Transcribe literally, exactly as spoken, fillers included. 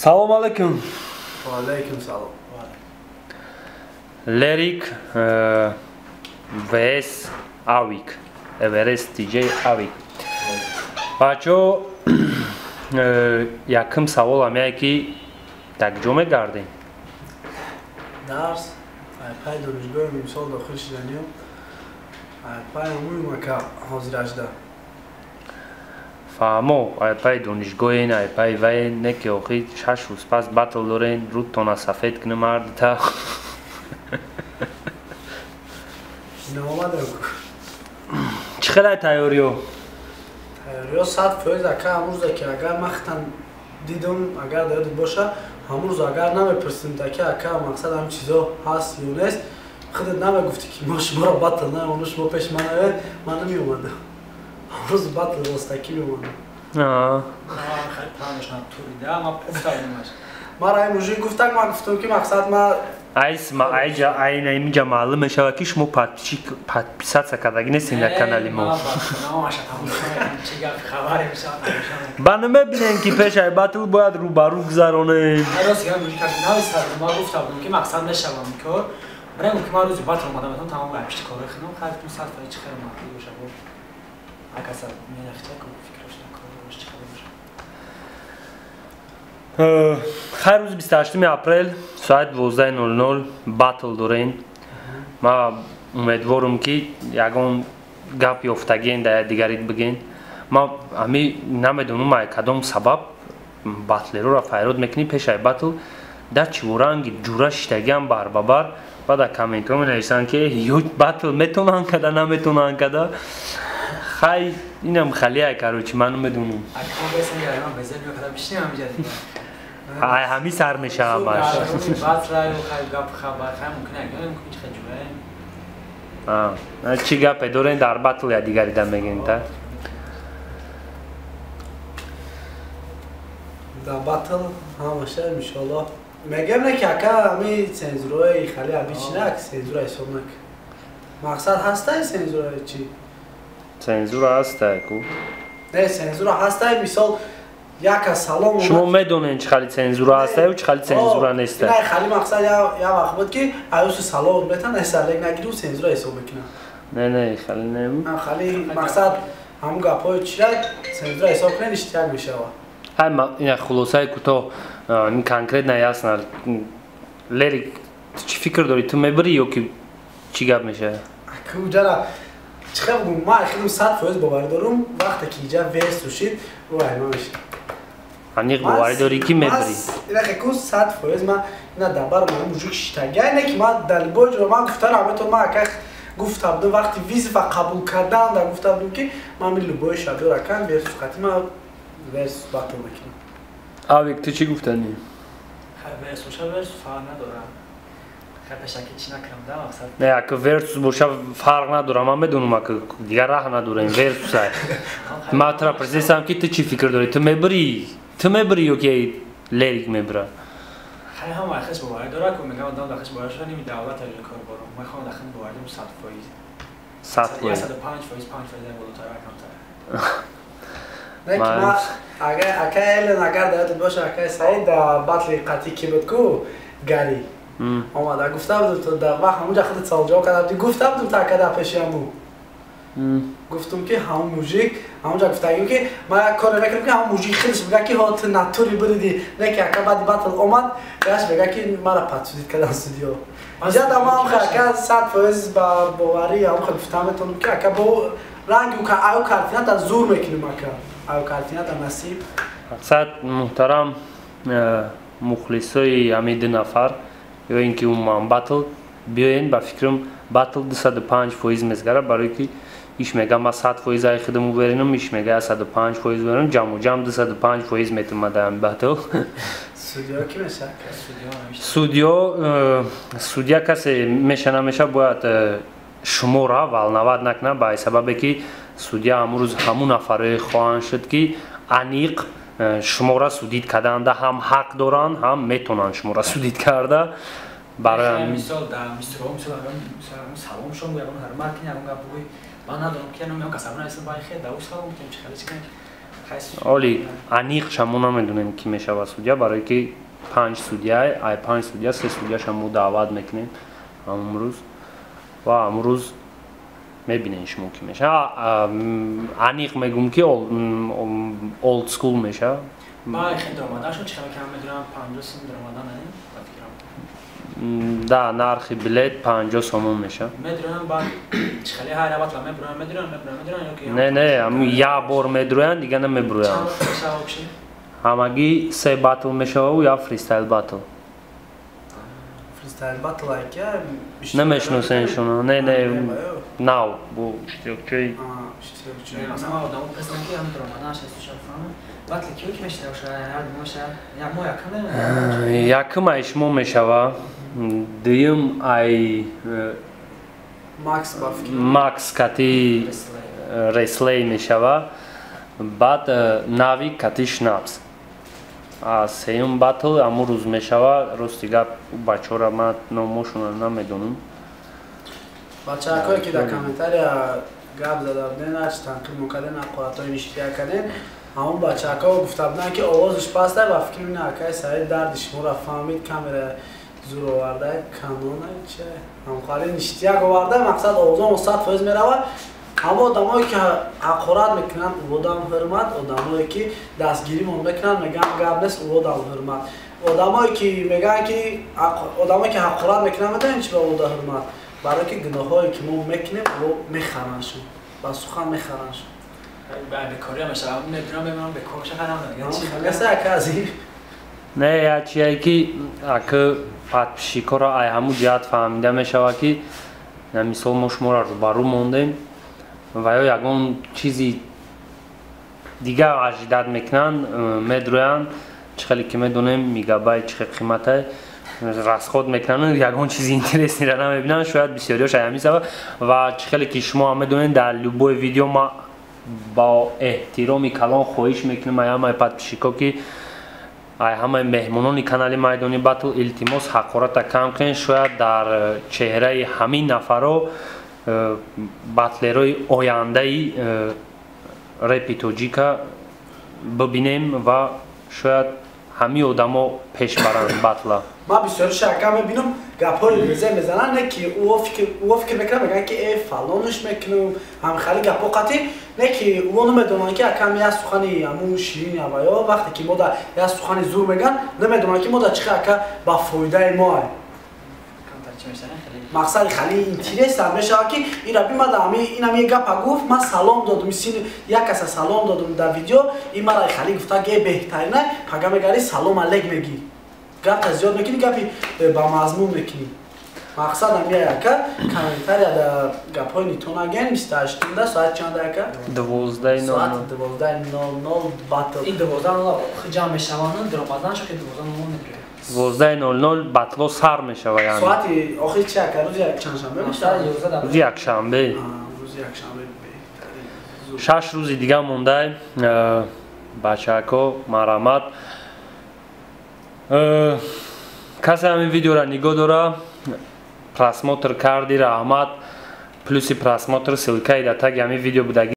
Salam alaikum. Alaikum salam. Lyric uh, vs Avik. Everest D J Avik. Բաչո yakım savol ամյակի ترجمه کردیم. درس پای دانشگاه مثال داخل شدنیم پای همون مکه حاضر اجده فهمو پای دانشگاه این پای وای نکی آخی شش روز پس باتل دارین رو تانا سفید کنه مرد تا نامده چه خیلی تیاریو؟ تیاریو صد فیض اکه همون روز که اگر مختن دیدم اگر دارید باشه همون روز اگر نمیپرسیم تا که اکه مقصد همین چیزا هست یا نیست خودت نمیگفتی که ما شما را بطل نه اونو شما پیش من اوید من نمی اومده همون روز بطل راستکی می اومده آه خیلی پرانش نتوریده اما گفتم نمیشه ما را این موجود گفتم من گفتم که مقصد ما айс ма айҷа айна имиҷа маълум мешавад ки шумо подписатсия кардаги нестин дар канали мо ба намебинем ки пешаи батл бояд рӯбарӯ гузаронем хай рӯзи бисту ҳаштуми апрел соати дувоздаҳи нол нол батл дорем. Ма умедворам ки ягон гап ёфтагиен дар дигарит биген. Ма ҳами намедонам ай кадом сабаб батлероро файрод мекунӣ пешаи батл дар чиворанги ҷура шиштагиам бар ба бар ба дар комментҳо менависанд ки ё батл метонанд када наметонанд када хай инам халиай карочи ман намедонам ай ҳами сар мешавамаш чӣ гапе дорен дар батл я дигарида мегӯем та дар батл ҳамаша иншоаллоҳ мегӯем не ки ака ҳами сензураи хали аби чӣ нак сензура ҳисоб нак мақсад ҳастай сензураи чӣ сензура ҳастай ку не сензура ҳастай мисол яка салом шумо медонед чӣ хали цензура ҳастаю чӣ хали цензура нестай не хали мақсад я вақт буд ки аюси салом метан эсарлек нагиру цензура ҳисоб мекунам не не хали не хали мақсад ҳамун гапҳои чирак цензура ҳисоб кунед иштирак мешавад ҳай ина хулосаи кӯтоҳ ин конкретна ясна лерик чӣ фикр дорӣ ту мебарӣ ё ки чӣ гап мешавад куҷара чӣ хел бигӯм ман хелм сад фоиз боварӣ дорам вақте ки иҷа верс тушид вайма мешавад аниқ боварӣ дорӣ ки мебарӣ инаку сад фоиз ман ина дабар ман муҷук шитагия не ки ман далбои ҷо ман гуфтарам ҳамето ман акак гуфта будам вақти визифа қабул кардан да гуфта будам ки ман ми любои шабдор акан верс фақати ман верс батл мекунам авик ту чӣ гуфтанӣ верс боша верс фарқ надорад хапешаки чӣ накунам да мақсад не ака верс боша фарқ надорад ман медонам ака дигар раҳ надорем версусай ман тра пресесам ки ту чӣ фикр дорӣ ту мебарӣ ту мебарӣ ё ки лерик мебарад хай ҳама хеш боварӣ дорад ку мегам одам дахеш боварӣ шуда ними давлат аҷо кор борам мехоҳам дахин боварӣ дорам сад фоиз сад фоиз саду панҷ фоиз панҷ фоиз болотар камтар не ки ман агар ака элен агар даётат боша акаи саид дар батли қатъӣ ки буд ку гари омада гуфта будам то дар вақт ҳамунҷа худат савол ҷавоб карда будӣ гуфта будам то ака дар пеши ҳамун гуфтум ки ҳамун мужик ҳамунҷа гуфтагим ки ман як коре мекунам ки ҳамун мужик хелиш мега ки ҳо ту натури буриди не ки ака баъди батл омад гаш мега ки мара падсудид кардан студио иҷа дамам ака сад фоиз ба боварӣ ҳамун гуфта метавонам ки ака бо ранги аю картината зур мекунем ака аю картината насиб мақсад муҳтарам мухлисои ҳами ду нафар ё ин ки умуман батл биёен ба фикрам батл дусаду панҷ фоиз мезгарад барое ки иш мега ман сад фоиз аи худам уверенам иш мега саду панҷ фоиз уверенам ҷамъу ҷамъ дусаду панҷ фоиз метавонад дар ҳами батл судиё ки меша судиё судия касе меша намеша бояд шумора валнавад накунад ба сабабе ки судия ҳамун рӯз ҳамун нафаре хоҳанд шуд ки аниқ шумора судид карданда ҳам ҳақ доранд ҳам метавонанд шумора судид карда барои мисол дар мисроҳо мисол салом шум ягон ҳармат ягон гап бугӯй ман надонам ки намеам касабна исм бай хе дар салом кем чӣ хеле чӣ оли аниқ шамо намедонем ки мешава судя, барое ки панҷ судя, ай панҷ судя, се судяша мо даъват мекунем амрӯз ва амрӯз мебинем шумо ки меша. Аниқ мегум ки олд скул меша. Да, нархи билет панҷоҳ сомон меша. Не, не, я бор медроян, дига намеброян. Ҳамагӣ се батл мешаву я фристайл батл. Фристайл батл айка? Намешносен шуно. Не, не, нав бу штирокчои. Якм ай шумо мешава. Дуюм ай Макс кати Реслей мешава. Баъд нави кати Шнапс. Сеюм батл амрӯз мешава. Рости гап бачаҳора ман номошона намедонам. Бачаҳое ки дар комментария гап зада буден, ач танқид мекарден, ҳақоратҳои ништия карден, ҳамон бачаҳо гуфта буданд ки овозиш паст ва фикр мекунам акай сари дарди шуморо фаҳмид, камера зур оварда, канона че ҳамқари ништия оварда, мақсад овозон сад фоиз меравад. Ҳама одамое ки ҳақорат мекунанд уводам ҳурмат, одамое ки дастгиримон мекунанд мегӯянд гап нест уводам ҳурмат. Одамое ки мегӯянд ки одамое ки ҳақорат мекунанд медонед чи ба увода ҳурмат? Барои ки гуноҳҳое ки мо мекунем во мехараншон, ба сухан мехараншон. Не, я чие ки ака подписчикора ай ҳамун ҷиҳат фаҳмида мешава ки мисол мо шуморо рӯбарӯ мондем ва ё ягон чизи дига ажидат мекунанд, медроянд, чӣ хеле ки медонем мегабайт чӣ хел қимате, расход мекунанд, ягон чизи интересниро намебинанд, шояд бисёриёш ай ҳамин сабаб. Ва чӣ хеле ки шумо ҳам медонед, дар любое видео ма ба эҳтироми калон хоҳиш мекунем ай ҳамаи подписчико ки ай ҳамаи меҳмонони канали Майдони Батл илтимос ҳақората кам кунед, шояд дар чеҳраи ҳамин нафаро батлерои ояндаи репи тоҷика бибинем ва шояд ҳамин одамо пеш баранд батла. Ман бисёри шака мебинам гапҳои меза мезананд, не ки ӯо фикр мекунад мегӯянд ки э фалониш мекунам, ҳамихали гапҳо қатӣ, не ки ӯо намедонанд ки акам я сухани ҳамун ширин ва ё вақте ки мо да я сухани зур мегӯянд, намедонанд ки мо да чӣ хел ака ба фоидаи мо ай. Мақсади хали интересам мешавад ки ин раби ма да ин ҳам як гапа гуфт, ман салом додум, син як каса салом додум дар видео, ин мара хали гуфта ки беҳтарина пага мегари салом алек мегӣ. Гапта зиёд мекунӣ, гапи ба мазмун мекунӣ. Мақсад ҳам я ака комментария да гапҳои нитонаген бисту ҳаштумда соат чанда ака? Дувоздаҳи нол нол. Соат дувоздаҳи нол нол батл. Ин дувоздаҳи нол нол ҷамъ мешаванд, даромадан шо ки дувоздаҳи нол нол медирояд. дувоздаҳи нол нол батло сар мешава яъне. Соати охир чи ака? Рӯзи якчандшанбе мешавад? Рӯзи якшанбе. Рӯзи якшанбе. Шаш рӯзи дига мондай. Бачаҳако марҳамат. Касе ҳамин видеоро нигоҳ дора, просмотр карди, раҳмат. Плюси просмотр ссилкаи дар таги ҳамин видео будагӣ.